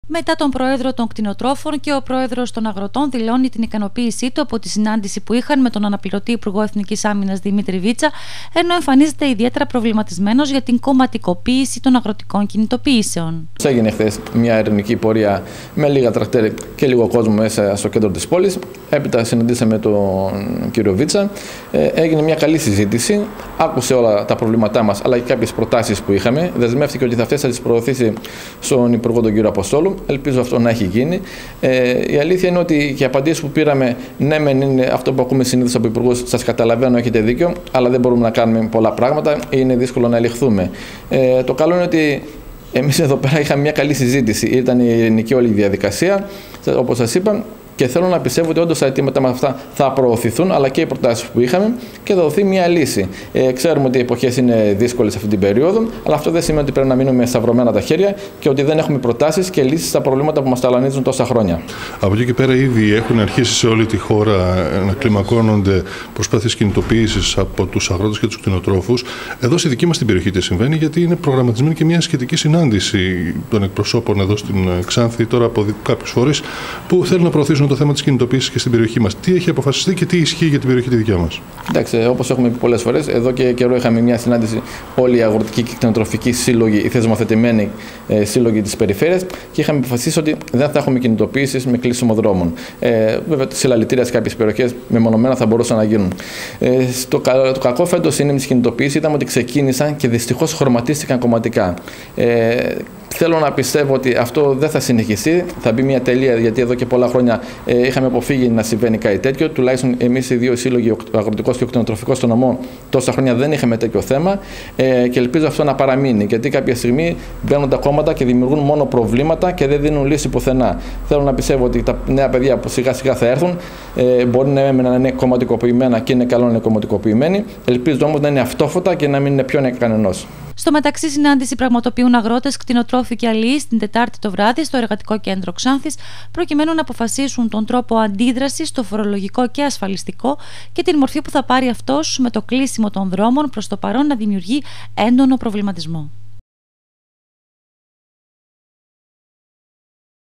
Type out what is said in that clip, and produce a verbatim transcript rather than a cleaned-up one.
Μετά τον πρόεδρο των κτηνοτρόφων και ο πρόεδρος των αγροτών δηλώνει την ικανοποίησή του από τη συνάντηση που είχαν με τον αναπληρωτή Υπουργό Εθνικής Άμυνας Δημήτρη Βίτσα, ενώ εμφανίζεται ιδιαίτερα προβληματισμένος για την κομματικοποίηση των αγροτικών κινητοποιήσεων. Έγινε χθες μια ειρηνική πορεία με λίγα τρακτέρ και λίγο κόσμο μέσα στο κέντρο της πόλης. Έπειτα συναντήσαμε τον κύριο Βίτσα. Έγινε μια καλή συζήτηση. Άκουσε όλα τα προβλήματά μας αλλά και κάποιες προτάσεις που είχαμε. Δεσμεύτηκε ότι θα αυτές θα τις προωθήσει στον Υπουργό τον κύριο Αποστόλου. Ελπίζω αυτό να έχει γίνει. Ε, η αλήθεια είναι ότι οι απαντήσεις που πήραμε, ναι, μεν είναι αυτό που ακούμε συνήθως από υπουργούς. Σας καταλαβαίνω, έχετε δίκιο, αλλά δεν μπορούμε να κάνουμε πολλά πράγματα. Είναι δύσκολο να ελιχθούμε. Ε, το καλό είναι ότι εμείς εδώ πέρα είχαμε μια καλή συζήτηση. Ήταν η ειρηνική όλη διαδικασία, όπως σας είπα. Και θέλω να πιστεύω ότι όντως τα αιτήματα μας αυτά θα προωθηθούν, αλλά και οι προτάσεις που είχαμε και θα δοθεί μια λύση. Ε, ξέρουμε ότι οι εποχές είναι δύσκολες αυτή την περίοδο, αλλά αυτό δεν σημαίνει ότι πρέπει να μείνουμε σταυρωμένα τα χέρια και ότι δεν έχουμε προτάσεις και λύσεις στα προβλήματα που μας ταλανίζουν τόσα χρόνια. Από εκεί και πέρα, ήδη έχουν αρχίσει σε όλη τη χώρα να κλιμακώνονται προσπάθειες κινητοποίησης από τους αγρότες και τους κτηνοτρόφους. Εδώ στη δική μας την περιοχή τι συμβαίνει, γιατί είναι προγραμματισμένη και μια σχετική συνάντηση των εκπροσώπων εδώ στην Ξάνθη τώρα από κάποιους φορείς που θέλουν να προωθήσουν το θέμα της κινητοποίησης και στην περιοχή μας. Τι έχει αποφασιστεί και τι ισχύει για την περιοχή τη δικιά μας? Εντάξει, όπως έχουμε πει πολλές φορές, εδώ και καιρό είχαμε μια συνάντηση όλοι οι αγροτικοί και κτηνοτροφικοί σύλλογοι, οι θεσμοθετημένοι ε, σύλλογοι της περιφέρειας και είχαμε αποφασίσει ότι δεν θα έχουμε κινητοποίησεις με κλείσιμο δρόμων. Ε, βέβαια, συλλαλητήρια σε κάποιες περιοχές μεμονωμένα θα μπορούσαν να γίνουν. Ε, το, το κακό φέτος είναι με τις κινητοποίησεις, είδαμε ότι ξεκίνησαν και δυστυχώς χρωματίστηκαν κομματικά. Ε, Θέλω να πιστεύω ότι αυτό δεν θα συνεχιστεί, θα μπει μια τελεία, γιατί εδώ και πολλά χρόνια ε, είχαμε αποφύγει να συμβαίνει κάτι τέτοιο. Τουλάχιστον εμείς οι δύο σύλλογοι, ο αγροτικός και ο κτηνοτροφικός στον νομό, τόσα χρόνια δεν είχαμε τέτοιο θέμα ε, και ελπίζω αυτό να παραμείνει. Γιατί κάποια στιγμή μπαίνουν τα κόμματα και δημιουργούν μόνο προβλήματα και δεν δίνουν λύση πουθενά. Θέλω να πιστεύω ότι τα νέα παιδιά που σιγά σιγά θα έρθουν ε, μπορεί να είναι κομματικοποιημένα και είναι καλό να είναι κομματικοποιημένοι. Ελπίζω όμως να είναι αυτόφωτα και να μην είναι πιο κανενός. Στο μεταξύ, συνάντηση πραγματοποιούν αγρότες, κτηνοτρόφοι και αλληλείς την Τετάρτη το βράδυ στο Εργατικό Κέντρο Ξάνθης, προκειμένου να αποφασίσουν τον τρόπο αντίδρασης στο φορολογικό και ασφαλιστικό και την μορφή που θα πάρει αυτός με το κλείσιμο των δρόμων, προς το παρόν να δημιουργεί έντονο προβληματισμό.